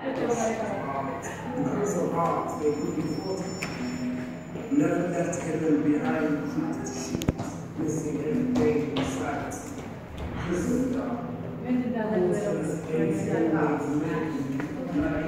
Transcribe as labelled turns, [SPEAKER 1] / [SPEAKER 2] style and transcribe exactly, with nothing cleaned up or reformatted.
[SPEAKER 1] Because so hard, they put you forth. Never left heaven behind. Missing every day in sight. Listen, God. Who turns anything into me?